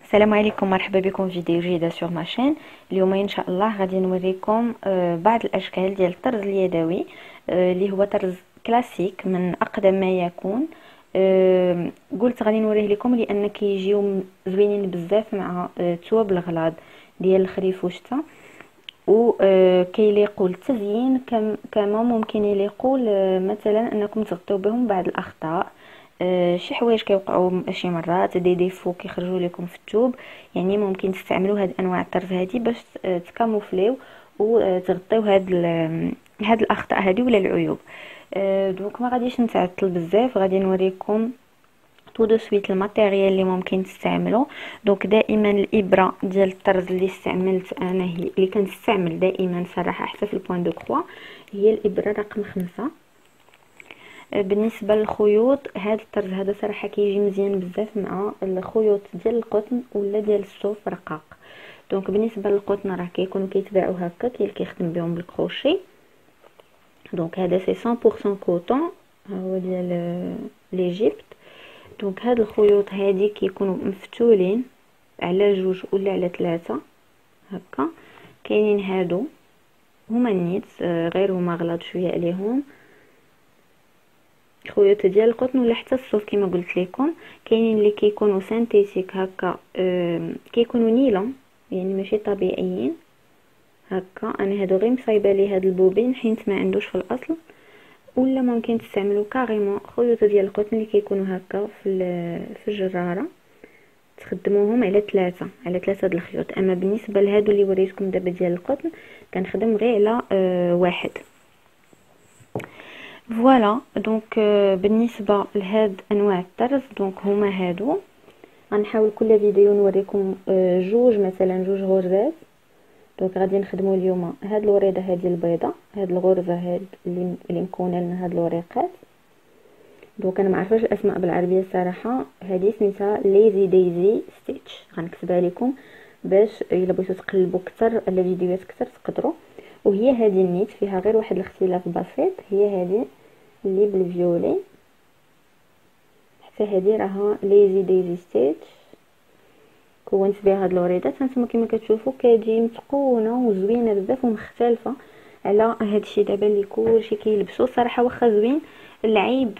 السلام عليكم، مرحبا بكم في فيديو جديده سور ماشين. اليوم ان شاء الله غادي نوريكم بعض الاشكال ديال الطرز اليدوي، اللي هو طرز كلاسيك من اقدم ما يكون. قلت غادي نوريه لكم لان كيجيو زوينين بزاف مع الثوب الغلاظ ديال الخريفوشته، و كيليقوا للتزيين كما ممكن يليقوا مثلا انكم تغطيو بهم بعض الاخطاء، شي حوايج كيوقعوا شي مرات، دي ديفو كيخرجوا لكم في الثوب. يعني ممكن تستعملوا هاد انواع الطرز هادي باش تكاموفليو وتغطيو هاد الاخطاء هادي ولا العيوب. دونك ما غاديش نتعطل بزاف، غادي نوريكم تو دو سويت الماتيريال اللي ممكن تستعملو. دونك دائما الابره ديال الطرز اللي استعملت انا، هي اللي كنستعمل دائما صراحه حتى في البوين دو كروا، هي الابره رقم 5. بالنسبه للخيوط، هذا الطرز هذا صراحه كيجي مزيان بزاف مع الخيوط ديال القطن ولا ديال الصوف رقاق. دونك بالنسبه للقطن راه كيكونوا كيتباعوا هكا، كاين اللي كيخدم بهم بالكروشي. دونك هذا سي 100% كوطون، هو ديال ليجيبت. دونك هاد الخيوط هادي كيكونوا مفتولين على جوج ولا على 3 هكا. كاينين هادو هما النيت، غير هما غلاظ شويه عليهم، خيوط ديال القطن ولا حتى الصوف كما قلت لكم. كاينين اللي كيكونوا سانتيتيك هكا، كيكونوا نيلون يعني ماشي طبيعيين هكا. انا هادو غير مصايبه لي هاد البوبين حيت ما عندوش في الاصل. ولا ممكن تستعملوا كاريمون خيوط ديال القطن اللي كيكونوا هكا في الجراره، تخدموهم على 3 د الخيوط. اما بالنسبه لهادو اللي وريتكم دابا ديال القطن كنخدم غير على واحد. فوالا. دونك بالنسبه لهاد انواع الطرز، دونك هما هادو. غنحاول كل فيديو نوريكم جوج، مثلا جوج غرزات. دونك غادي نخدموا اليوم هاد الوريده هذه البيضه، هاد الغرزه هاد اللي مكونه لنا هاد الوريقات. دونك انا ما عرفتش الاسماء بالعربيه الصراحه، هذه سميتها ليزي دايزي ستيتش. غنكتبها لكم باش الا بغيتو تقلبوا اكثر على فيديوهات اكثر تقدروا. وهي هذه النيت فيها غير واحد الاختلاف بسيط، هي هذه اللي بالفيولي، حتى هذه راها ليزي دايزي ستيتش. كونت بها هاد الوريدات هانتوما كما كتشوفوا كتجي متقونه وزوينه بزاف ومختلفه على هادشي دابا اللي كلشي كيلبسوا. صراحه واخا زوين، العيب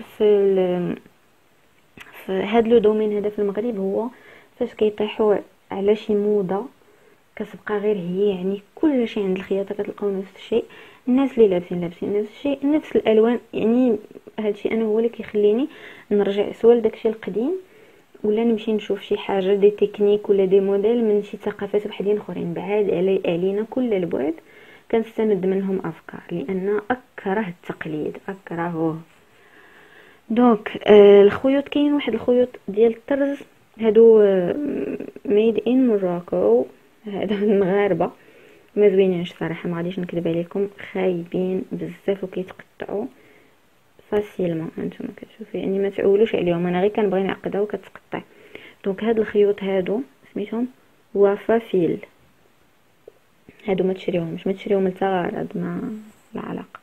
في هاد لو دومين هذا في المغرب هو فاش كيطيحوا على شي موضه كتبقى غير هي، يعني كل شيء عند الخياطه كتلقاو نفس الشيء، الناس اللي لابسين نفس الشيء، نفس الالوان. يعني هادشي انا هو اللي كيخليني نرجع سوا لداكشي القديم، ولا نمشي نشوف شي حاجه دي تكنيك ولا دي موديل من شي ثقافات وحدين اخرين بعاد علينا كل البعد، كنستمد منهم افكار لان اكره التقليد اكرهه. دونك الخيوط، كاين واحد الخيوط ديال الطرز هادو ميد ان موراكو، هذا المغاربه ما زوينينش صراحه، ما غاديش نكذب عليكم، خايبين بزاف وكيتقطعوا فاسيلمون. هانتوما كتشوفوا يعني ما تعولوش عليهم، انا غير كنبغي نعقدها وكتقطع. دونك هاد الخيوط هادو سميتهم وفافيل، هادو ما تشريوهم للتغارض، ما لا علاقه.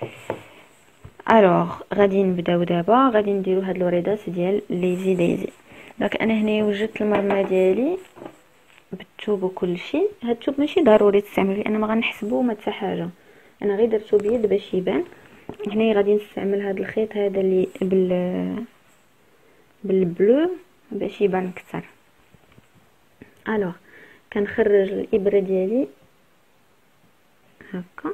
الوغ غادي نبداو دابا، غادي نديرو هاد الوريدات ديال ليزي دايزي. دونك انا هنا وجدت المرمى ديالي بالثوب وكل شيء. هاد الثوب ماشي ضروري تستعملوا لان ما غنحسبوه ما حتى حاجه، انا غير درتو بيد باش يبان. هنا غادي نستعمل هاد الخيط هذا اللي بالبلو باش يبان اكثر. الوغ كنخرج الابره ديالي هكا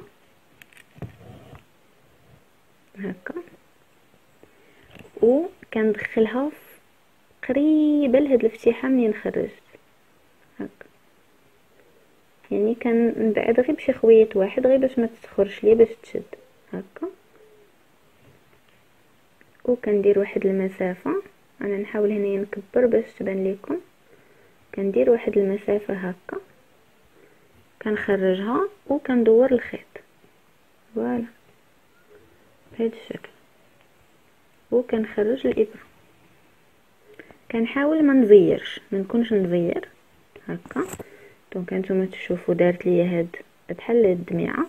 وكندخلها قريبه لهاد الفتحه منين خرجت هكا، يعني كنبعد غير بشي خويط واحد غير باش ما تخرجش ليا باش تشد هكا. وكندير واحد المسافه، انا نحاول هنا نكبر باش تبان لكم، كندير واحد المسافه هكا، كنخرجها وكندور الخيط فوالا بهذا الشكل، وكنخرج الابره. كنحاول ما نزيرش، ما نكونش نزير هكا. دونك هانتوما تشوفوا دارت ليا هاد بحال الدميعه،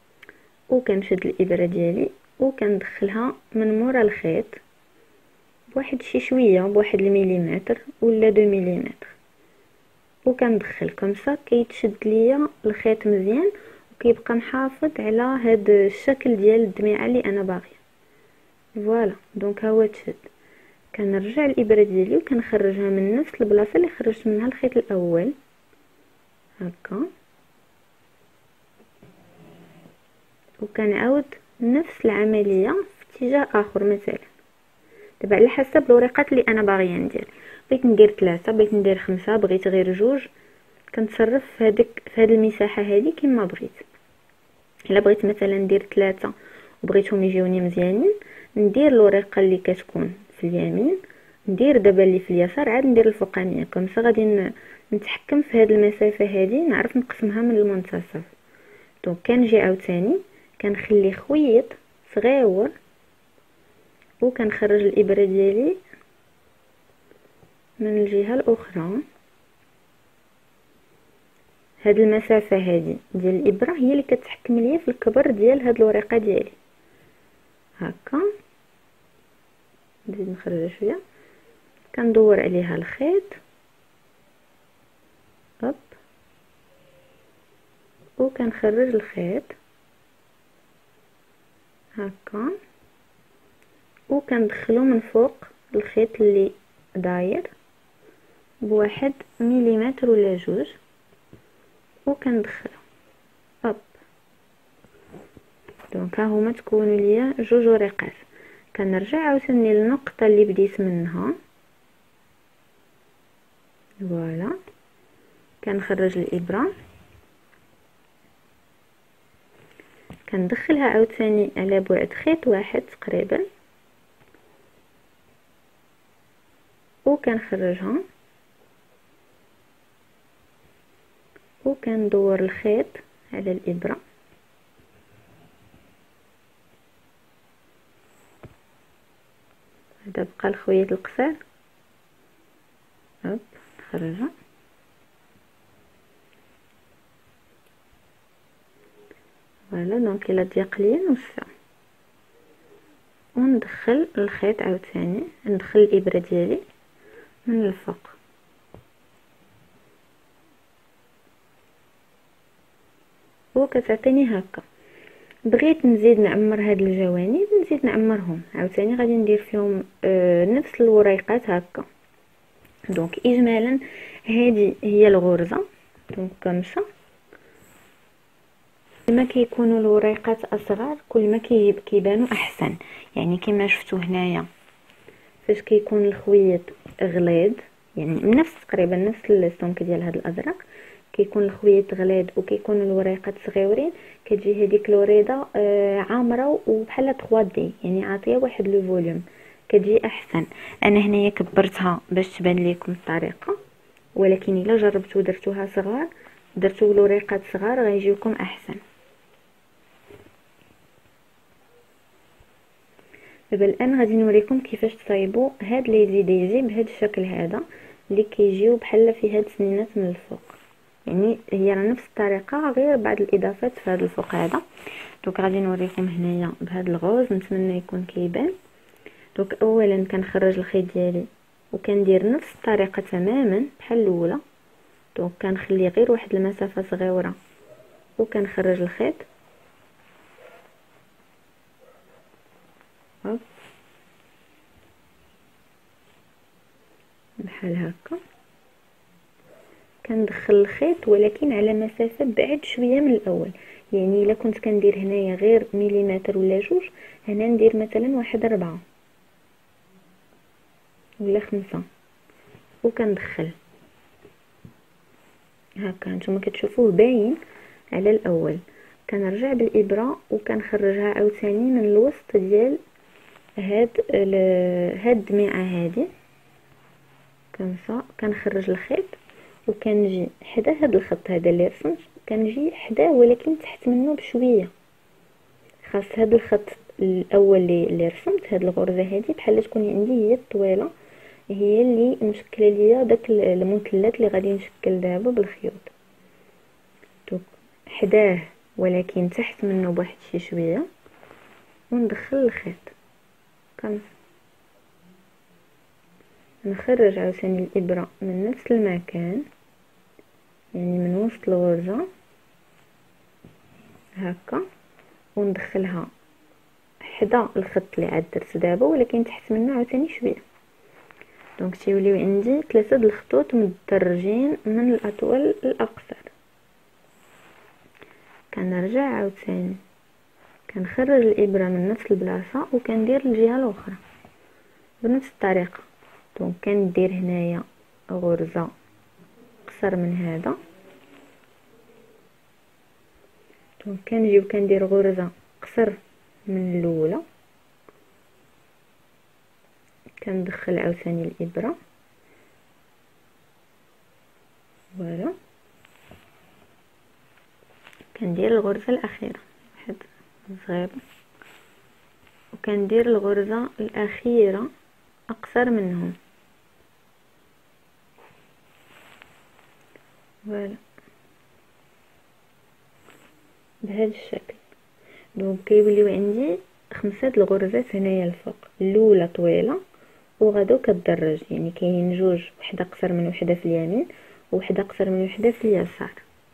وكنشد الابره ديالي وكندخلها من مورا الخيط بواحد شي شويه، بواحد المليمتر ولا 2 مليمتر، وكندخل كمسا كيتشد ليا الخيط مزيان وكيبقى محافظ على هاد الشكل ديال الدميعه اللي انا باغيه. فوالا دونك ها هو تشد. كنرجع الابره ديالي وكنخرجها من نفس البلاصه اللي خرجت منها الخيط الاول هكا، وكنعاود نفس العمليه في اتجاه اخر. مثلا دابا على حسب الوريقات اللي انا باغيه ندير، بغيت ندير 3، بغيت ندير 5، بغيت غير 2، كنتصرف في هاد المساحه هذه كما بغيت. الا بغيت مثلا ندير 3 وبغيتهم يجيوني مزيانين، ندير الورقه اللي كتكون في اليمين، ندير دابا اللي في اليسار، عاد ندير الفوقانيه. كمسا غادي نتحكم في هاد المسافه هذه، نعرف نقسمها من المنتصف. دونك كنجي عاوتاني كنخلي خويط صغيور وكنخرج الابره ديالي من الجهه الاخرى. هاد المسافه هذه ديال الابره هي اللي كتحكم ليا في الكبر ديال هاد الورقه ديالي. هكا نزيد نخرج شويه، كندور عليها الخيط هوب، وكنخرج الخيط هكا، وكندخلو من فوق الخيط اللي داير بواحد مليمتر ولا 2، وكندخلو هوب. دونك ها هما تكونوا ليا 2 ورقات. كنرجع عاوتاني للنقطه اللي بديت منها. فوالا كنخرج الابره، كندخلها عاوتاني على بعد خيط واحد تقريبا، وكنخرجها وكندور الخيط على الابره. هذا بقى الخيط القصير هوب نخرجها. فوالا دونك الا ضيق ليا نوسع، وندخل الخيط عاوتاني، ندخل الابره ديالي من الفوق. وكتعطيني هكا. بغيت نزيد نعمر هاد الجوانب نزيد نعمرهم عاوتاني، غادي ندير فيهم نفس الوريقات هكا. دونك اجمالا هذه هي الغرزه. دونك كمسه كما كيكونوا الوريقات اصغر كل ما كيبانوا احسن. يعني كما شفتوا هنايا فاش كيكون الخويط غليظ، يعني نفس تقريبا نفس السمك ديال هذا الازرق، كيكون الخويط غليظ وكيكون الوريقات صغيورين، كتجي هذيك الوريده عامره وبحال 3 دي، يعني عاطيه واحد لو فوليوم، كتجي احسن. انا هنايا كبرتها باش تبان لكم الطريقه، ولكن الا جربتو درتوها صغار، درتو الوريقات صغار، غيجيوكم احسن. دابا الان غادي نوريكم كيفاش تصايبوا هاد لي زيديزي بهذا الشكل هذا اللي كيجيو بحال في هاد السنينات من الفوق. يعني هي نفس الطريقه غير بعض الاضافات في هذا الفوق هذا. دونك غادي نوريكم هنايا بهذا الغوز، نتمنى يكون كيبان. دونك اولا كنخرج الخيط ديالي وكندير نفس الطريقه تماما بحال الاولى. دونك كنخلي غير واحد المسافه صغيره وكنخرج الخيط هوب بحال هكا. كندخل الخيط ولكن على مسافه بعد شويه من الاول، يعني الا كنت كندير هنايا غير مليمتر ولا 2، هنا ندير مثلا واحد 4 ولا 5، وكندخل هكا. نتوما كتشوفوه باين على الاول. كنرجع بالابره وكنخرجها عاوتاني من الوسط ديال هاد الدميعه هذه كنصا. كنخرج الخيط وكنجي حدا هاد الخط هذا اللي رسمت، كنجي حداه ولكن تحت منه بشويه. خاص هاد الخط الاول اللي رسمت، هاد الغرزه هذه بحال تكون عندي هي الطويله، هي اللي مشكله ليا داك المثلث اللي غادي نشكل دابا بالخيوط. دونك حداه ولكن تحت منه بواحد شي شويه، وندخل الخيط نخرج عاوتاني الابره من نفس المكان، يعني من وسط الغرزه هكا، وندخلها حدا الخط اللي عاد درت دابا ولكن تحت منه عاوتاني شويه. دونك تيوليو عندي 3 د الخطوط متدرجين من الاطول للاقصر. كنرجع عاوتاني كنخرج الابره من نفس البلاصه وكندير الجهه الاخرى بنفس الطريقه. دونك كندير هنايا غرزه قصر من هذا، دونك كنجي وكندير غرزه قصر من الاولى، كندخل عاوتاني الابره فوالا، كندير الغرزه الاخيره واحد صغيره، وكندير الغرزه الاخيره اقصر منهم فوالا بهذا الشكل. دونك كيوليو عندي 5 د الغرزات هنايا الفوق، الاولى طويله وغادو كتدرج، يعني كاينين جوج، وحده قصر من وحده في اليمين وحده قصر من وحده في اليسار.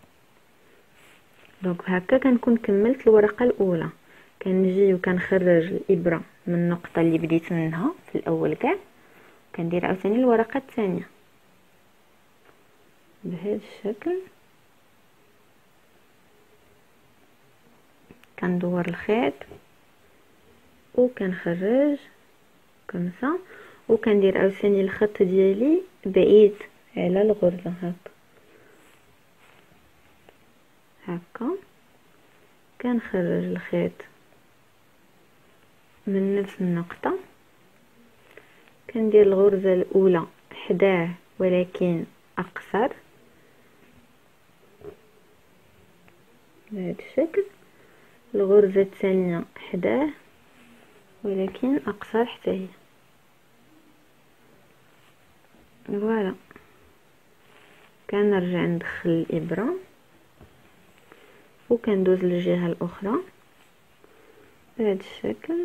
دونك هكا كنكون كملت الورقه الاولى. كنجي وكنخرج الابره من النقطه اللي بديت منها في الاول كاع، كندير عاوتاني الورقه الثانيه بهذا الشكل. كندور الخيط وكنخرج كمسه، وكندير عاوتاني الخط ديالي بعيد على الغرزه هكا كنخرج الخيط من نفس النقطه، كندير الغرزه الاولى حداه ولكن اقصر بهذا الشكل، الغرزه الثانيه حداه ولكن اقصر حتى هي فوالا. كنرجع ندخل الابره وكندوز للجهه الاخرى بهذا الشكل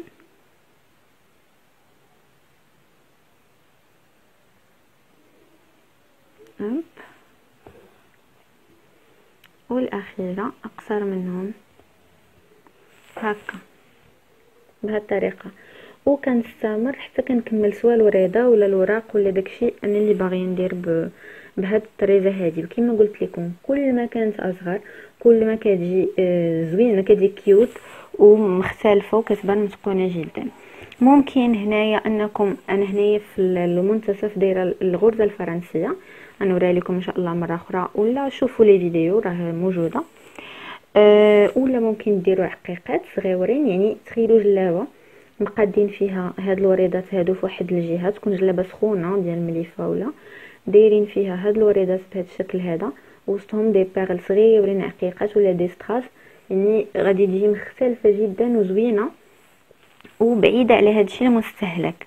والاخيره اقصر منهم هكا بهذه الطريقه. وكنستمر حتى كنكمل سواء الوريده ولا الوراق ولا داكشي انا اللي باغيه ندير بهذه الطريزه هذه. وكما قلت لكم كل ما كانت اصغر كل ما كتجي زوينه، كتجي كيوت ومختلفه وكتبان متقونه جدا. ممكن هنايا انكم انا هنايا في المنتصف دايره الغرزه الفرنسيه، غنوريها لكم ان شاء الله مره اخرى، ولا شوفوا لي فيديو راه موجوده. ولا ممكن ديروا عقيقات صغيورين، يعني تخيلوا جلابه مقادين فيها هاد الوريدات هادو في واحد الجهه، تكون جلابه سخونه ديال مليفه، ولا دايرين فيها هاد الوريدات بهذا الشكل هذا، وسطهم دي بيرل صغيورين عقيقات ولا دي ستراس، يعني غادي تجي مختلفه جدا وزوينه وبعيده على هادشي المستهلك.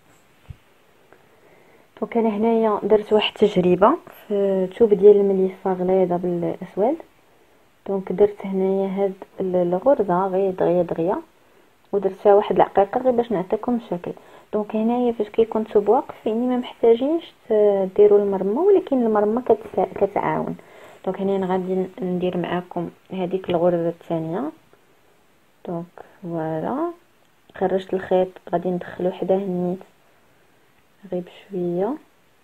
دونك انا هنايا درت واحد التجربه في توب ديال المليفه غليظه بالاسود. دونك درت هنايا هاد الغرزه غير دغيا ودرت فيها واحد العقيقه غير باش نعطيكم الشكل. دونك هنايا فاش كيكون توب واقف يعني ما محتاجينش ديروا المرمى، ولكن المرمى كتعاون. دونك هنا غادي ندير معاكم هذيك الغرزه الثانيه. دونك فوالا خرجت الخيط غادي ندخلو حداه النيت غير بشويه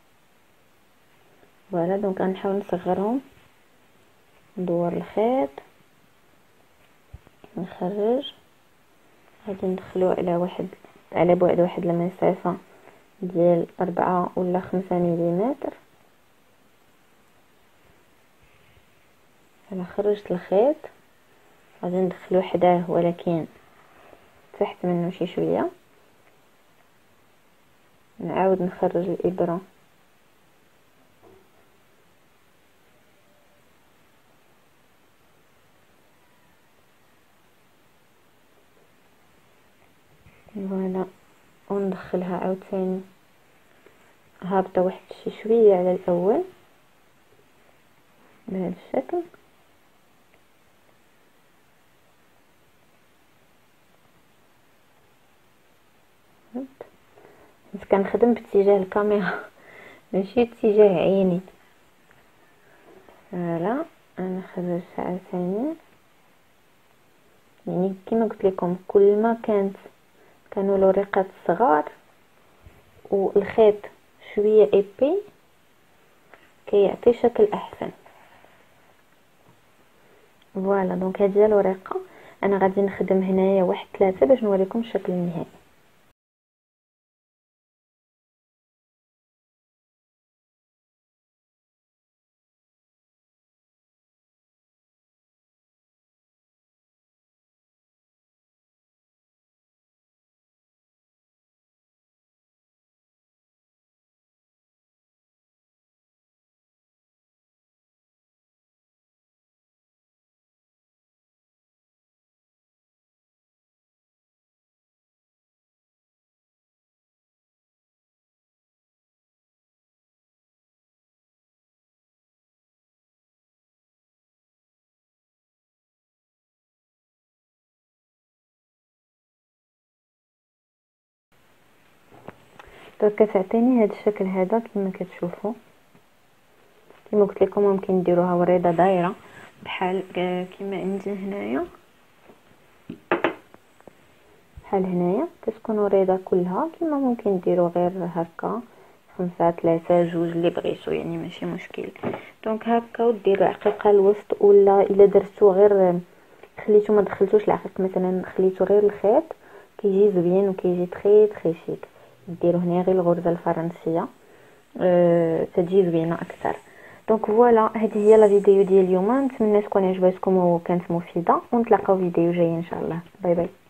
فوالا. دونك غنحاول نصغرهم، ندور الخيط نخرج، غادي ندخلو على بعد واحد المسافه ديال 4 ولا 5 مليمتر. انا خرجت الخيط غادي ندخلو حداه ولكن تحت منه شي شويه، نعاود نخرج الابره فوالا، وندخلها عاوتاني هابطه واحد شي شويه على الاول بهذا الشكل. كنخدم باتجاه الكاميرا ماشي اتجاه عيني. فوالا انا خرجت عاوتاني. يعني كما قلت لكم كل ما كانوا الورقات صغار والخيط شويه ايبي كيعطي شكل احسن. فوالا دونك هذه هي الورقه. انا غادي نخدم هنايا واحد 3 باش نوريكم الشكل النهائي. دونك كتعطيني هذا الشكل هذا كما كتشوفوا. كما قلت لكم ممكن ديروها وريضه دايره بحال كما عندي هنايا، بحال هنايا كتكون وريضه كلها. كما ممكن ديروا غير هكا 5 3 2 اللي بغيتو، يعني ماشي مشكل. دونك هكا وديروا عقيقه الوسط، ولا الا درتو غير خليتو ما دخلتوش العقيق مثلا خليتو غير الخيط كيجي زوين وكيجي تري شيك. ديروا هنا غير الغرزه الفرنسيه تجي زوينه اكثر. دونك فوالا هذه هي لا فيديو ديال اليوم. نتمنى تكون عجبتكم وكانت مفيده، ونتلاقاو فيديو جاي ان شاء الله. باي باي.